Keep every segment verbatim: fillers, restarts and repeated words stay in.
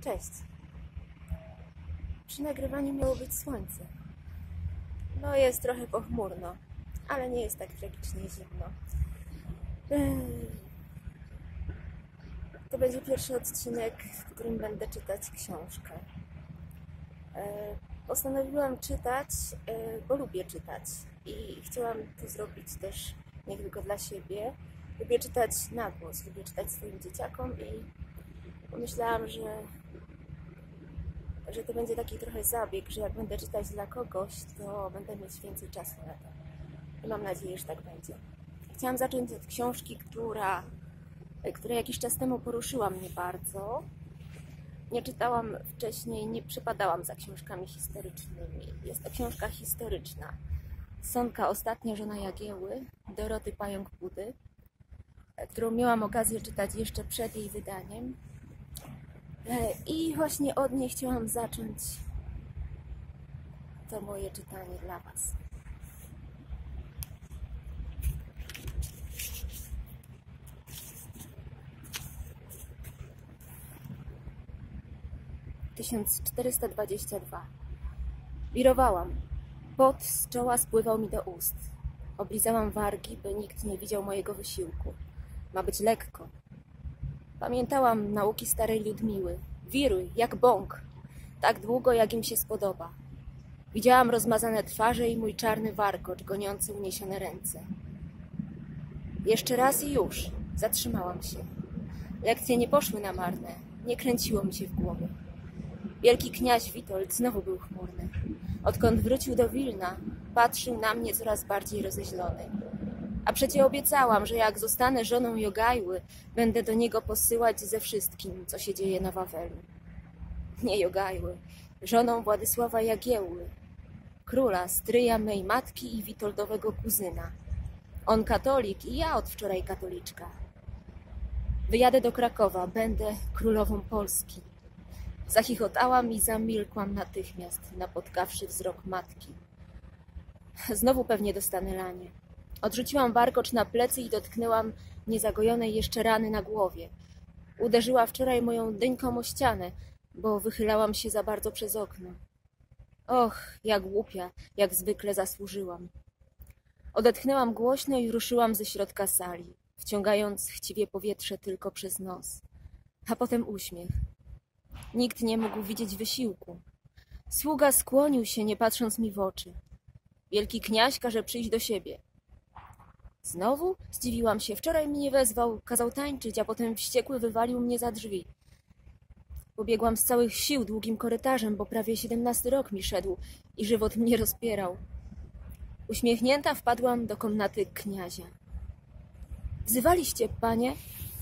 Cześć. Przy nagrywaniu miało być słońce. No jest trochę pochmurno, ale nie jest tak tragicznie zimno. To będzie pierwszy odcinek, w którym będę czytać książkę. Postanowiłam czytać, bo lubię czytać i chciałam to zrobić też nie tylko dla siebie. Lubię czytać na głos, lubię czytać swoim dzieciakom i pomyślałam, że, że to będzie taki trochę zabieg, że jak będę czytać dla kogoś, to będę mieć więcej czasu na to. I mam nadzieję, że tak będzie. Chciałam zacząć od książki, która, która jakiś czas temu poruszyła mnie bardzo. Nie czytałam wcześniej, nie przepadałam za książkami historycznymi. Jest to książka historyczna. Sonka, ostatnia żona Jagieły, Doroty Pająk-Pudy, którą miałam okazję czytać jeszcze przed jej wydaniem. I właśnie od niej chciałam zacząć to moje czytanie dla Was. tysiąc czterysta dwadzieścia dwa. Wirowałam. Pot z czoła spływał mi do ust. Oblizałam wargi, by nikt nie widział mojego wysiłku. Ma być lekko. Pamiętałam nauki starej Ludmiły. Wiruj, jak bąk. Tak długo, jak im się spodoba. Widziałam rozmazane twarze i mój czarny warkocz goniący uniesione ręce. Jeszcze raz i już. Zatrzymałam się. Lekcje nie poszły na marne. Nie kręciło mi się w głowie. Wielki kniaź Witold znowu był chmurny. Odkąd wrócił do Wilna, patrzył na mnie coraz bardziej rozeźlony. A przecie obiecałam, że jak zostanę żoną Jogajły, będę do niego posyłać ze wszystkim, co się dzieje na Wawelu. Nie Jogajły, żoną Władysława Jagiełły, króla, stryja mej matki i Witoldowego kuzyna. On katolik i ja od wczoraj katoliczka. Wyjadę do Krakowa, będę królową Polski. Zachichotałam i zamilkłam natychmiast, napotkawszy wzrok matki. Znowu pewnie dostanę lanie. Odrzuciłam warkocz na plecy i dotknęłam niezagojonej jeszcze rany na głowie. Uderzyła wczoraj moją dyńką o ścianę, bo wychylałam się za bardzo przez okno. Och, jak głupia, jak zwykle zasłużyłam. Odetchnęłam głośno i ruszyłam ze środka sali, wciągając chciwie powietrze tylko przez nos. A potem uśmiech. Nikt nie mógł widzieć wysiłku. Sługa skłonił się, nie patrząc mi w oczy. Wielki kniaź każe przyjść do siebie. Znowu? Zdziwiłam się. Wczoraj mnie wezwał, kazał tańczyć, a potem wściekły wywalił mnie za drzwi. Pobiegłam z całych sił długim korytarzem, bo prawie siedemnasty rok mi szedł i żywot mnie rozpierał. Uśmiechnięta wpadłam do komnaty kniazia. Wzywaliście, panie?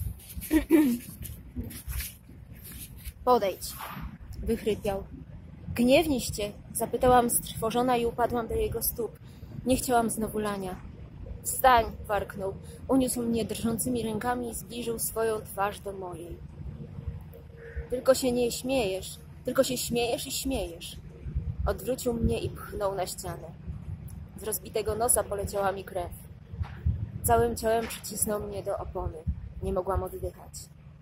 Podejdź, wychrypiał. Gniewniście? Zapytałam strwożona i upadłam do jego stóp. Nie chciałam znowu lania. Wstań, warknął. Uniósł mnie drżącymi rękami i zbliżył swoją twarz do mojej. Tylko się nie śmiejesz, tylko się śmiejesz i śmiejesz. Odwrócił mnie i pchnął na ścianę. Z rozbitego nosa poleciała mi krew. Całym ciałem przycisnął mnie do opony. Nie mogłam oddychać.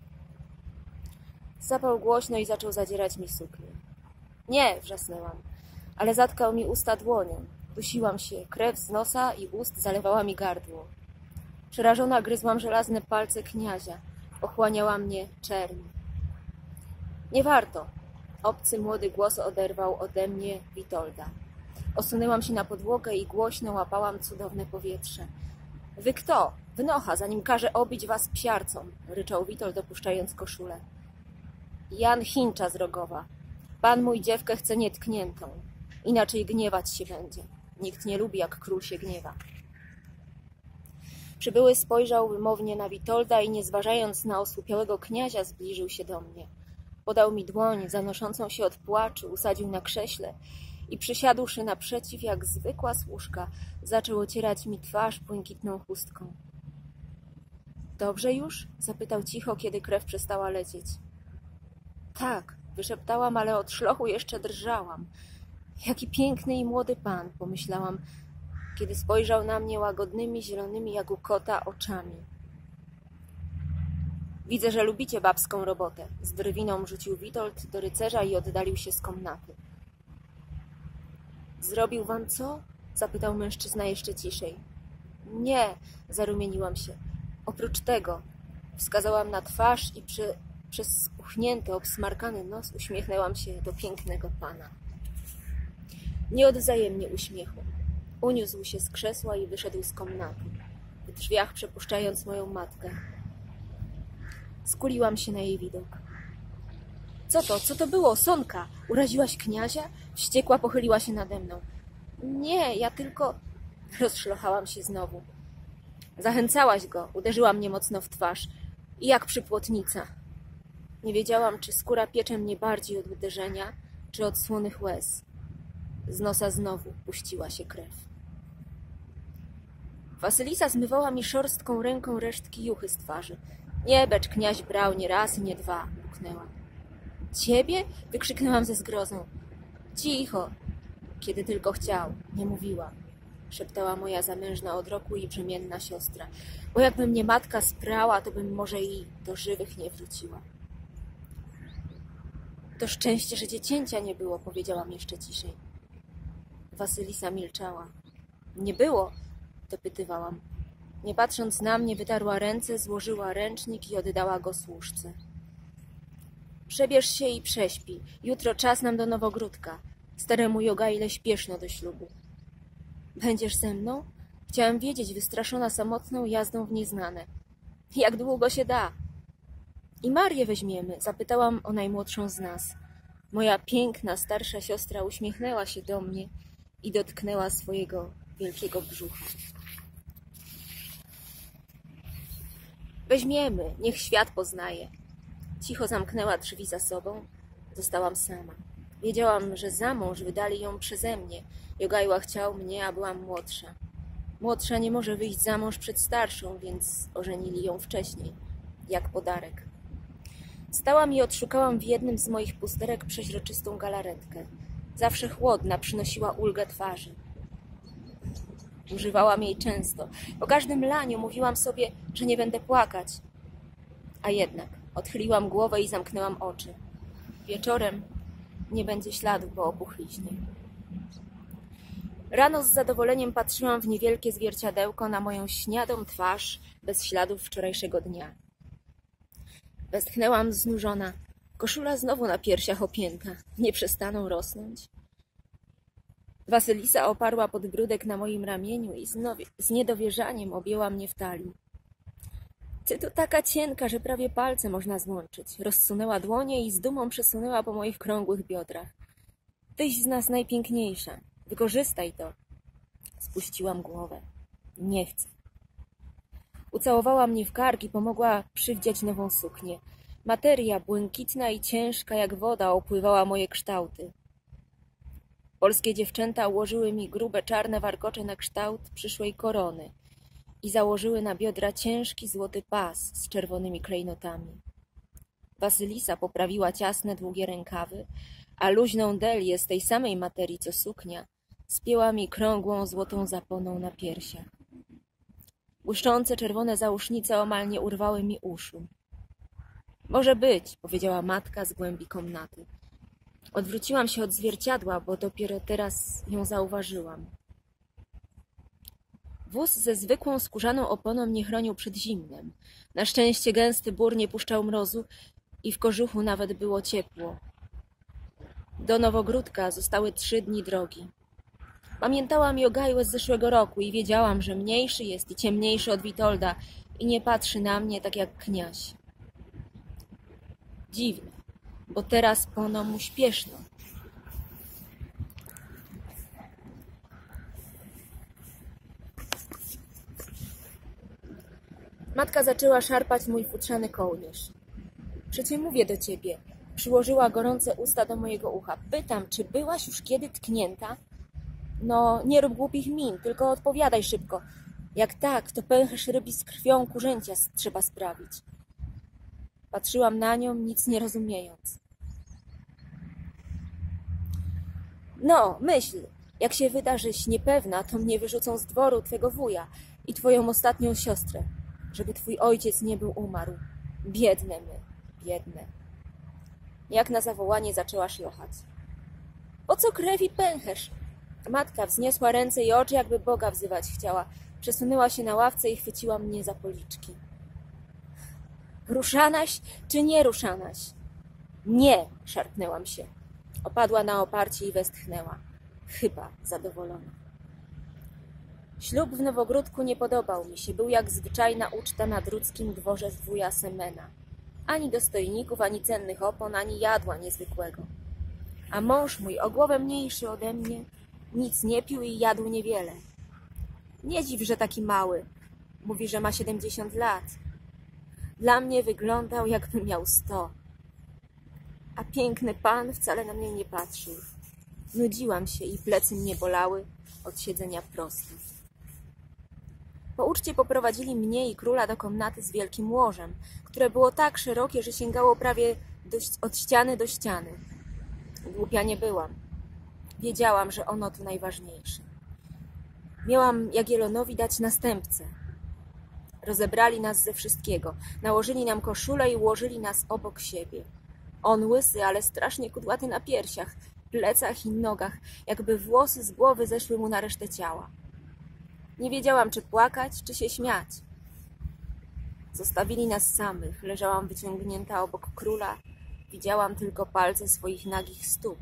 Zapał głośno i zaczął zadzierać mi suknię. Nie, wrzasnęłam, ale zatkał mi usta dłonią. Dusiłam się, krew z nosa i ust zalewała mi gardło. Przerażona gryzłam żelazne palce kniazia. Ochłaniała mnie czerń. Nie warto. Obcy młody głos oderwał ode mnie Witolda. Osunęłam się na podłogę i głośno łapałam cudowne powietrze. Wy kto? Wynocha, zanim każe obić was psiarcą, ryczał Witold, opuszczając koszulę. Jan Chincza z Rogowa. Pan mój dziewkę chce nietkniętą. Inaczej gniewać się będzie. Nikt nie lubi, jak król się gniewa. Przybyły spojrzał wymownie na Witolda i nie zważając na osłupiałego kniazia zbliżył się do mnie. Podał mi dłoń, zanoszącą się od płaczu, usadził na krześle i przysiadłszy naprzeciw, jak zwykła służka, zaczął ocierać mi twarz błękitną chustką. Dobrze już? Zapytał cicho, kiedy krew przestała lecieć. Tak, wyszeptałam, ale od szlochu jeszcze drżałam. Jaki piękny i młody pan, pomyślałam, kiedy spojrzał na mnie łagodnymi, zielonymi jak u kota oczami. Widzę, że lubicie babską robotę. Z drwiną rzucił Witold do rycerza i oddalił się z komnaty. Zrobił wam co? Zapytał mężczyzna jeszcze ciszej. Nie, zarumieniłam się. Oprócz tego wskazałam na twarz i przy, przez spuchnięty, obsmarkany nos uśmiechnęłam się do pięknego pana. Nie odwzajemnie uśmiechu. Uniósł się z krzesła i wyszedł z komnaty, w drzwiach przepuszczając moją matkę. Skuliłam się na jej widok. Co to? Co to było? Sonka! Uraziłaś kniazia? Wściekła pochyliła się nade mną. Nie, ja tylko... Rozszlochałam się znowu. Zachęcałaś go, uderzyła mnie mocno w twarz. I jak przypłotnica. Nie wiedziałam, czy skóra piecze mnie bardziej od uderzenia, czy od słonych łez. Z nosa znowu puściła się krew. Wasylisa zmywała mi szorstką ręką resztki juchy z twarzy. Nie becz, kniaź brał nie raz i nie dwa, buknęła. Ciebie? Wykrzyknęłam ze zgrozą. Cicho, kiedy tylko chciał, nie mówiła, szeptała moja zamężna od roku i brzemienna siostra. Bo jakby mnie matka sprała, to bym może i do żywych nie wróciła. To szczęście, że dziecięcia nie było, powiedziałam jeszcze ciszej. Wasylisa milczała. Nie było, dopytywałam. Nie patrząc na mnie, wytarła ręce, złożyła ręcznik i oddała go służce. Przebierz się i prześpi. Jutro czas nam do Nowogródka. Staremu Jogaile śpieszno do ślubu. Będziesz ze mną? Chciałam wiedzieć, wystraszona samotną jazdą w nieznane. Jak długo się da? I Marię weźmiemy, zapytałam o najmłodszą z nas. Moja piękna, starsza siostra uśmiechnęła się do mnie i dotknęła swojego wielkiego brzucha. Weźmiemy, niech świat poznaje. Cicho zamknęła drzwi za sobą. Zostałam sama. Wiedziałam, że za mąż wydali ją przeze mnie. Jogajła chciał mnie, a byłam młodsza. Młodsza nie może wyjść za mąż przed starszą, więc ożenili ją wcześniej, jak podarek. Stałam i odszukałam w jednym z moich pusterek przeźroczystą galaretkę. Zawsze chłodna, przynosiła ulgę twarzy. Używałam jej często. Po każdym laniu mówiłam sobie, że nie będę płakać. A jednak odchyliłam głowę i zamknęłam oczy. Wieczorem nie będzie śladów po opuchliźnie. Rano z zadowoleniem patrzyłam w niewielkie zwierciadełko na moją śniadą twarz bez śladów wczorajszego dnia. Westchnęłam znużona. Koszula znowu na piersiach opięta. Nie przestaną rosnąć. Wasylisa oparła podbródek na moim ramieniu i znowu, z niedowierzaniem objęła mnie w talii. Ty to taka cienka, że prawie palce można złączyć. Rozsunęła dłonie i z dumą przesunęła po moich krągłych biodrach. Tyś z nas najpiękniejsza. Wykorzystaj to. Spuściłam głowę. Nie chcę. Ucałowała mnie w kark i pomogła przywdziać nową suknię. Materia błękitna i ciężka jak woda opływała moje kształty. Polskie dziewczęta ułożyły mi grube czarne warkocze na kształt przyszłej korony i założyły na biodra ciężki złoty pas z czerwonymi klejnotami. Wasylisa poprawiła ciasne, długie rękawy, a luźną delię z tej samej materii co suknia spięła mi krągłą złotą zaponą na piersiach. Błyszczące czerwone zausznice omal nie urwały mi uszu. Może być, powiedziała matka z głębi komnaty. Odwróciłam się od zwierciadła, bo dopiero teraz ją zauważyłam. Wóz ze zwykłą skórzaną oponą nie chronił przed zimnem. Na szczęście gęsty bór nie puszczał mrozu i w kożuchu nawet było ciepło. Do Nowogródka zostały trzy dni drogi. Pamiętałam Jogajłę z zeszłego roku i wiedziałam, że mniejszy jest i ciemniejszy od Witolda i nie patrzy na mnie tak jak kniaź. Dziwne, bo teraz pono mu śpieszno. Matka zaczęła szarpać mój futrzany kołnierz. Przecie mówię do ciebie. Przyłożyła gorące usta do mojego ucha. Pytam, czy byłaś już kiedy tknięta? No, nie rób głupich min, tylko odpowiadaj szybko. Jak tak, to pęcherz rybi z krwią kurzęcia trzeba sprawić. Patrzyłam na nią, nic nie rozumiejąc. No, myśl, jak się wyda, żeś niepewna, to mnie wyrzucą z dworu twego wuja i twoją ostatnią siostrę, żeby twój ojciec nie był umarł. Biedne my, biedne. Jak na zawołanie zaczęła szlochać. Po co krew i pęcherz? Matka wzniosła ręce i oczy, jakby Boga wzywać chciała. Przesunęła się na ławce i chwyciła mnie za policzki. Ruszanaś czy nie ruszanaś? Nie, szarpnęłam się. Opadła na oparcie i westchnęła. Chyba zadowolona. Ślub w Nowogródku nie podobał mi się. Był jak zwyczajna uczta na drudzkim dworze z wuja Semena. Ani dostojników, ani cennych opon, ani jadła niezwykłego. A mąż mój, o głowę mniejszy ode mnie, nic nie pił i jadł niewiele. Nie dziw, że taki mały. Mówi, że ma siedemdziesiąt lat. Dla mnie wyglądał, jakby miał sto. A piękny pan wcale na mnie nie patrzył. Nudziłam się i plecy mnie bolały od siedzenia prosto. Po uczcie poprowadzili mnie i króla do komnaty z wielkim łożem, które było tak szerokie, że sięgało prawie do, od ściany do ściany. Głupia nie byłam. Wiedziałam, że ono tu najważniejsze. Miałam Jagiellonowi dać następcę. Rozebrali nas ze wszystkiego. Nałożyli nam koszulę i ułożyli nas obok siebie. On łysy, ale strasznie kudłaty na piersiach, plecach i nogach, jakby włosy z głowy zeszły mu na resztę ciała. Nie wiedziałam, czy płakać, czy się śmiać. Zostawili nas samych. Leżałam wyciągnięta obok króla. Widziałam tylko palce swoich nagich stóp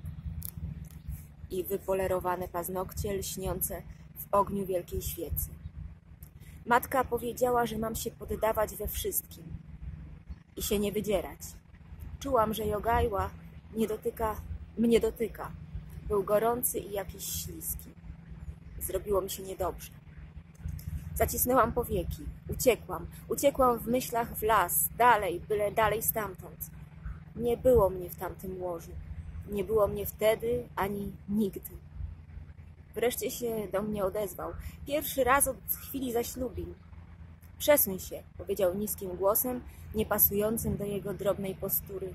i wypolerowane paznokcie lśniące w ogniu wielkiej świecy. Matka powiedziała, że mam się poddawać we wszystkim i się nie wydzierać. Czułam, że Jogajła nie dotyka, mnie dotyka. Był gorący i jakiś śliski. Zrobiło mi się niedobrze. Zacisnęłam powieki. Uciekłam. Uciekłam w myślach w las. Dalej, byle dalej stamtąd. Nie było mnie w tamtym łożu. Nie było mnie wtedy, ani nigdy. Wreszcie się do mnie odezwał. Pierwszy raz od chwili zaślubin. Przesuń się, powiedział niskim głosem, niepasującym do jego drobnej postury.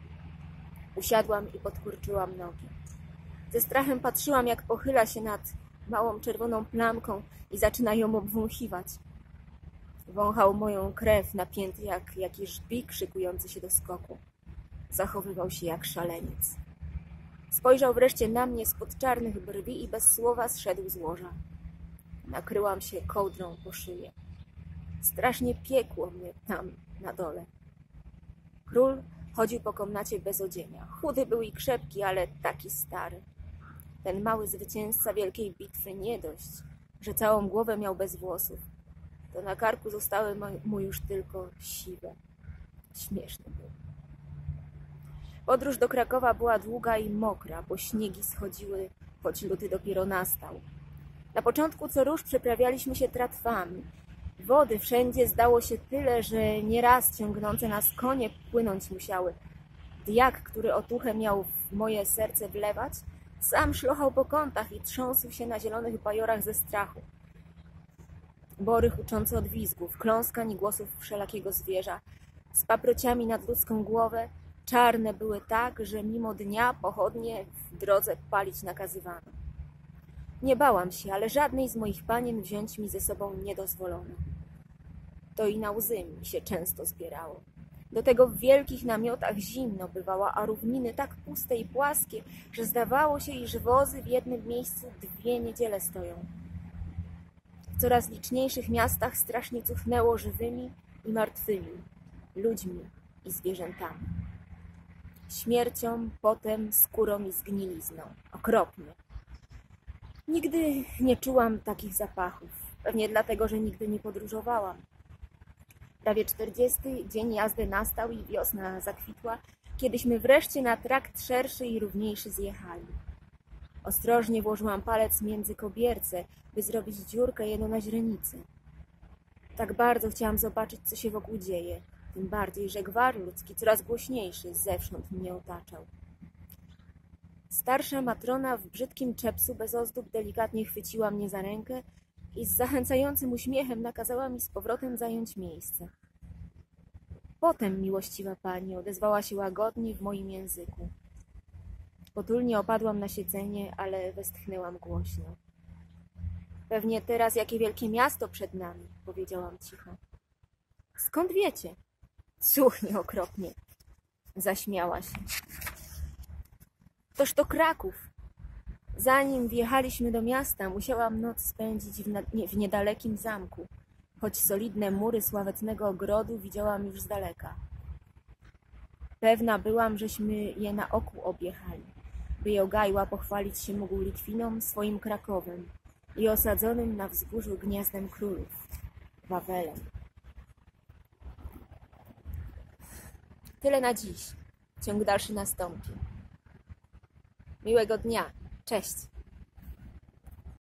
Usiadłam i podkurczyłam nogi. Ze strachem patrzyłam, jak pochyla się nad małą czerwoną plamką i zaczyna ją obwąchiwać. Wąchał moją krew, napięty jak jakiś żbik szykujący się do skoku. Zachowywał się jak szaleniec. Spojrzał wreszcie na mnie spod czarnych brwi i bez słowa zszedł z łoża. Nakryłam się kołdrą po szyję. Strasznie piekło mnie tam, na dole. Król chodził po komnacie bez odzienia. Chudy był i krzepki, ale taki stary. Ten mały zwycięzca wielkiej bitwy nie dość, że całą głowę miał bez włosów. To na karku zostały mu już tylko siwe. Śmieszny był. Podróż do Krakowa była długa i mokra, bo śniegi schodziły, choć luty dopiero nastał. Na początku co rusz przeprawialiśmy się tratwami. Wody wszędzie zdało się tyle, że nieraz ciągnące nas konie płynąć musiały. Diak, który otuchę miał w moje serce wlewać, sam szlochał po kątach i trząsł się na zielonych bajorach ze strachu. Bory huczące od wizgów, kląskań i głosów wszelakiego zwierza, z paprociami nad ludzką głowę, czarne były tak, że mimo dnia pochodnie w drodze palić nakazywano. Nie bałam się, ale żadnej z moich panien wziąć mi ze sobą nie dozwolono. To i na łzy mi się często zbierało. Do tego w wielkich namiotach zimno bywało, a równiny tak puste i płaskie, że zdawało się, iż wozy w jednym miejscu dwie niedziele stoją. W coraz liczniejszych miastach strasznie cuchnęło żywymi i martwymi, ludźmi i zwierzętami. Śmiercią, potem, skórą i zgnilizną. Okropnie. Nigdy nie czułam takich zapachów. Pewnie dlatego, że nigdy nie podróżowałam. Prawie czterdziesty dzień jazdy nastał i wiosna zakwitła, kiedyśmy wreszcie na trakt szerszy i równiejszy zjechali. Ostrożnie włożyłam palec między kobierce, by zrobić dziurkę jeno na źrenicy. Tak bardzo chciałam zobaczyć, co się wokół dzieje, tym bardziej, że gwar ludzki coraz głośniejszy zewsząd mnie otaczał. Starsza matrona w brzydkim czepsu bez ozdób delikatnie chwyciła mnie za rękę i z zachęcającym uśmiechem nakazała mi z powrotem zająć miejsce. Potem, miłościwa pani, odezwała się łagodnie w moim języku. Potulnie opadłam na siedzenie, ale westchnęłam głośno. Pewnie teraz jakie wielkie miasto przed nami, powiedziałam cicho. Skąd wiecie? Cuchnie okropnie. Zaśmiała się. Toż to Kraków. Zanim wjechaliśmy do miasta, musiałam noc spędzić w, na, nie, w niedalekim zamku, choć solidne mury sławetnego ogrodu widziałam już z daleka. Pewna byłam, żeśmy je na oku objechali, by Jogajła pochwalić się mógł Litwinom swoim Krakowem i osadzonym na wzgórzu gniazdem królów, Wawelem. Tyle na dziś. Ciąg dalszy nastąpi. Miłego dnia. Cześć.